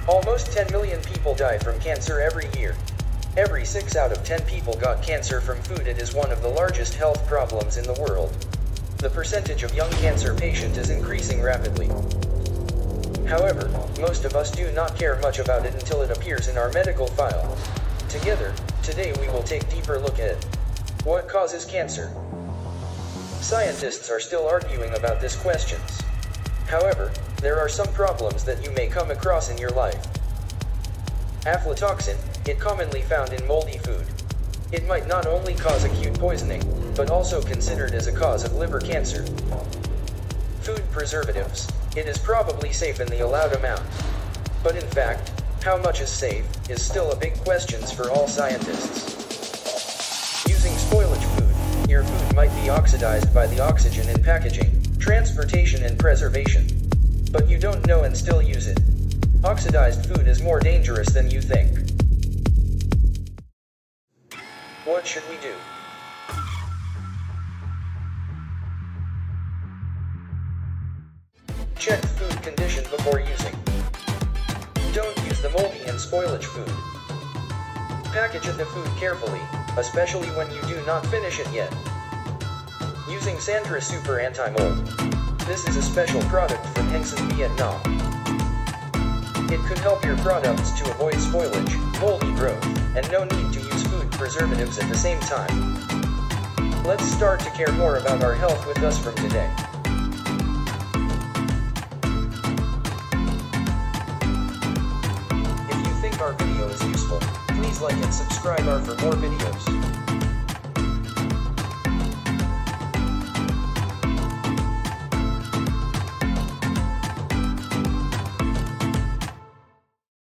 Almost 10 million people die from cancer every year. Every 6 out of 10 people got cancer from food. It is one of the largest health problems in the world. The percentage of young cancer patients is increasing rapidly. However, most of us do not care much about it until it appears in our medical file. Together, today we will take a deeper look at what causes cancer. Scientists are still arguing about these questions. However, there are some problems that you may come across in your life. Aflatoxin, it commonly found in moldy food. It might not only cause acute poisoning, but also considered as a cause of liver cancer. Food preservatives. It is probably safe in the allowed amount. But in fact, how much is safe, is still a big question for all scientists. Using spoilage food, your food might be oxidized by the oxygen in packaging, transportation and preservation. But you don't know and still use it. Oxidized food is more dangerous than you think. What should we do? Check food condition before using. Don't use the moldy and spoilage food. Package the food carefully, especially when you do not finish it yet. Using SanDry Super Anti-Mold. This is a special product from HENGSAN Vietnam. It could help your products to avoid spoilage, moldy growth, and no need to use food preservatives at the same time. Let's start to care more about our health with us from today. If you think our video is useful, please like and subscribe for more videos.